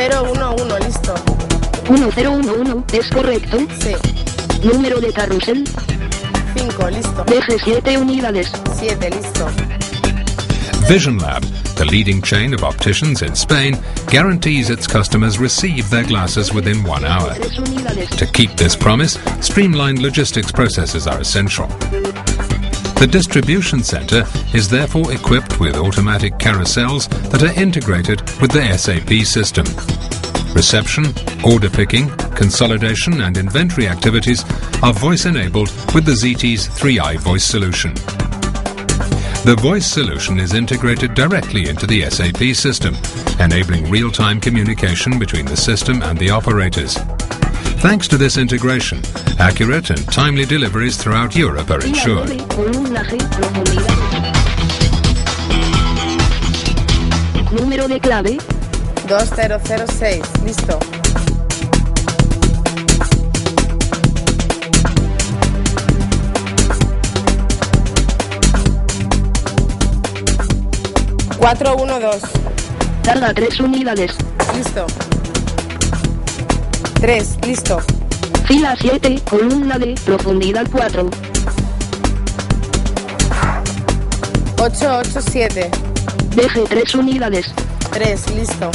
1011, listo. 1011, ¿es correcto? Sí. Número de carrusel. 5, listo. Deje 7 unidades. 7, listo. Vision Lab, the leading chain of opticians in Spain, guarantees its customers receive their glasses within 1 hour. 3 unidades. To keep this promise, streamlined logistics processes are essential. The distribution center is therefore equipped with automatic carousels that are integrated with the SAP system. Reception, order picking, consolidation and inventory activities are voice-enabled with the ZT's 3i voice solution. The voice solution is integrated directly into the SAP system, enabling real-time communication between the system and the operators. Thanks to this integration, accurate and timely deliveries throughout Europe are ensured. Número de clave. 2006, listo. $412. Tarda 3 unidades. Listo. 3, listo. Fila 7, columna D, profundidad 4. 887. Deje 3 unidades. 3, listo.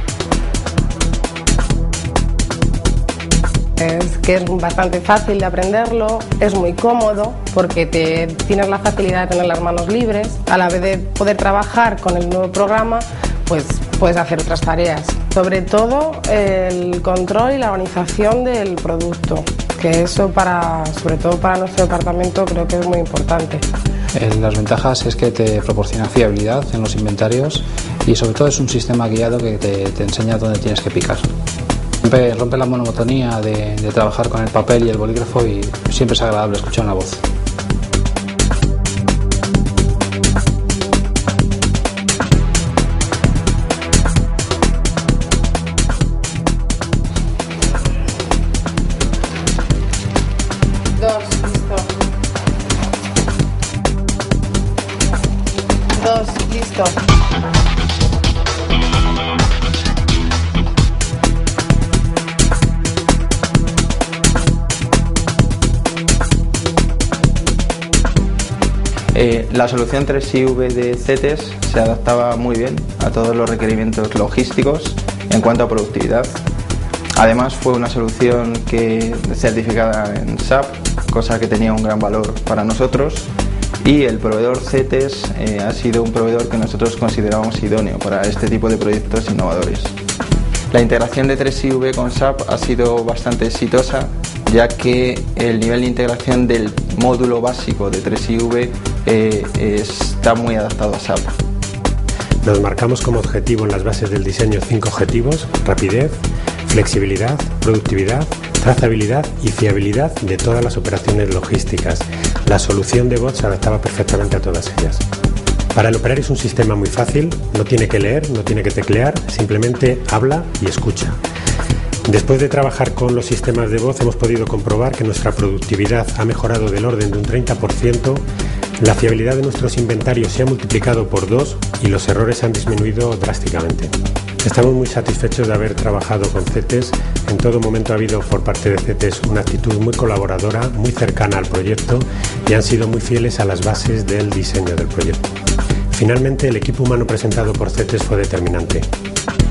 Es que es bastante fácil de aprenderlo, es muy cómodo porque tienes la facilidad de tener las manos libres. A la vez de poder trabajar con el nuevo programa, pues puedes hacer otras tareas. Sobre todo el control y la organización del producto, que eso sobre todo para nuestro departamento creo que es muy importante. Las ventajas es que te proporciona fiabilidad en los inventarios y sobre todo es un sistema guiado que te enseña dónde tienes que picar. Rompe la monotonía de trabajar con el papel y el bolígrafo y siempre es agradable escuchar una voz. Listo. La solución 3IV de CETES se adaptaba muy bien a todos los requerimientos logísticos en cuanto a productividad. Además fue una solución certificada en SAP, cosa que tenía un gran valor para nosotros, y el proveedor CETES ha sido un proveedor que nosotros considerábamos idóneo para este tipo de proyectos innovadores. La integración de 3IV con SAP ha sido bastante exitosa, ya que el nivel de integración del módulo básico de 3IV está muy adaptado a SAP. Nos marcamos como objetivo en las bases del diseño 5 objetivos: rapidez, flexibilidad, productividad, trazabilidad y fiabilidad de todas las operaciones logísticas. La solución de bot se adaptaba perfectamente a todas ellas. Para el operario es un sistema muy fácil, no tiene que leer, no tiene que teclear, simplemente habla y escucha. Después de trabajar con los sistemas de voz hemos podido comprobar que nuestra productividad ha mejorado del orden de un 30%, la fiabilidad de nuestros inventarios se ha multiplicado por 2 y los errores han disminuido drásticamente. Estamos muy satisfechos de haber trabajado con CETES. En todo momento ha habido por parte de CETES una actitud muy colaboradora, muy cercana al proyecto y han sido muy fieles a las bases del diseño del proyecto. Finalmente, el equipo humano presentado por CETES fue determinante.